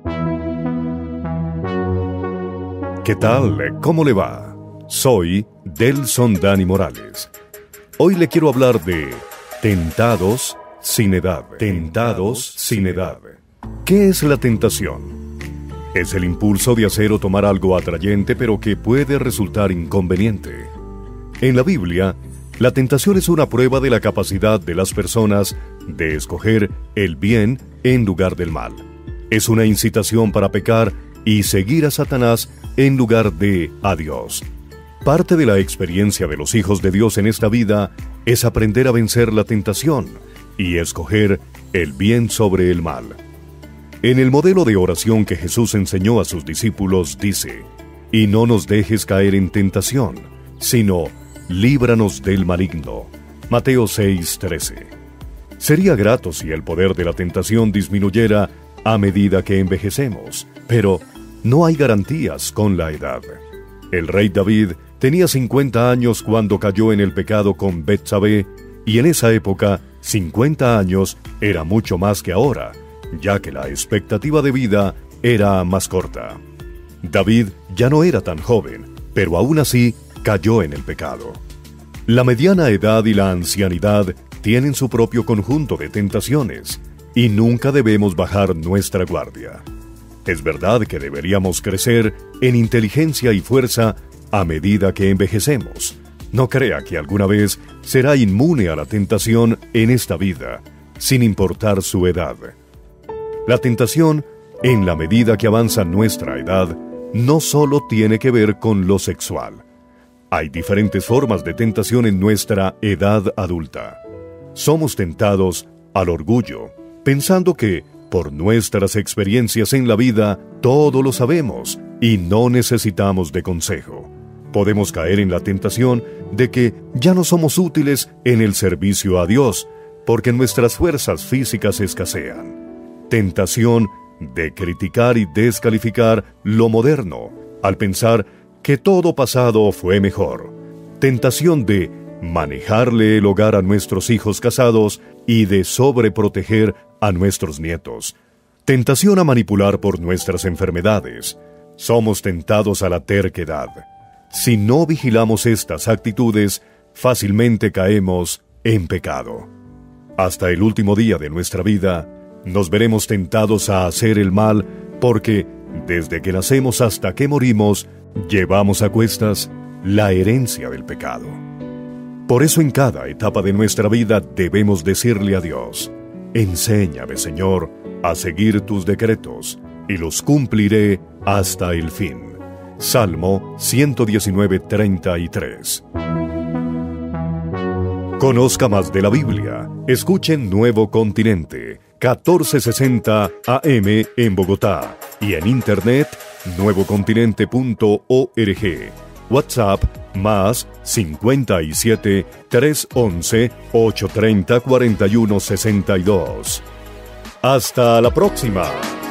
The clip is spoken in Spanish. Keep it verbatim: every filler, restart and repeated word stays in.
¿Qué tal? ¿Cómo le va? Soy Delson Dani Morales. Hoy le quiero hablar de tentados sin edad. Tentados sin edad. ¿Qué es la tentación? Es el impulso de hacer o tomar algo atrayente, pero que puede resultar inconveniente. En la Biblia, la tentación es una prueba de la capacidad de las personas de escoger el bien en lugar del mal. Es una incitación para pecar y seguir a Satanás en lugar de a Dios. Parte de la experiencia de los hijos de Dios en esta vida es aprender a vencer la tentación y escoger el bien sobre el mal. En el modelo de oración que Jesús enseñó a sus discípulos dice: «Y no nos dejes caer en tentación, sino líbranos del maligno». Mateo seis trece. Sería grato si el poder de la tentación disminuyera a medida que envejecemos, pero no hay garantías con la edad. El rey David tenía cincuenta años cuando cayó en el pecado con Betsabé, y en esa época, cincuenta años era mucho más que ahora, ya que la expectativa de vida era más corta. David ya no era tan joven, pero aún así cayó en el pecado. La mediana edad y la ancianidad tienen su propio conjunto de tentaciones, y nunca debemos bajar nuestra guardia. Es verdad que deberíamos crecer en inteligencia y fuerza a medida que envejecemos. No crea que alguna vez será inmune a la tentación en esta vida, sin importar su edad. La tentación, en la medida que avanza nuestra edad, no solo tiene que ver con lo sexual. Hay diferentes formas de tentación en nuestra edad adulta. Somos tentados al orgullo, pensando que, por nuestras experiencias en la vida, todo lo sabemos y no necesitamos de consejo. Podemos caer en la tentación de que ya no somos útiles en el servicio a Dios, porque nuestras fuerzas físicas escasean. Tentación de criticar y descalificar lo moderno, al pensar que todo pasado fue mejor. Tentación de manejarle el hogar a nuestros hijos casados y de sobreproteger a nuestros nietos. Tentación a manipular por nuestras enfermedades. Somos tentados a la terquedad. Si no vigilamos estas actitudes, fácilmente caemos en pecado. Hasta el último día de nuestra vida, nos veremos tentados a hacer el mal, porque desde que nacemos hasta que morimos, llevamos a cuestas la herencia del pecado. Por eso en cada etapa de nuestra vida debemos decirle a Dios: «Enséñame, Señor, a seguir tus decretos, y los cumpliré hasta el fin». Salmo ciento diecinueve, treinta y tres. Conozca más de la Biblia. Escuche Nuevo Continente, catorce sesenta A M en Bogotá, y en internet nuevo continente punto org. WhatsApp más cincuenta y siete, trescientos once, ochocientos treinta, cuarenta y uno sesenta y dos. Hasta la próxima.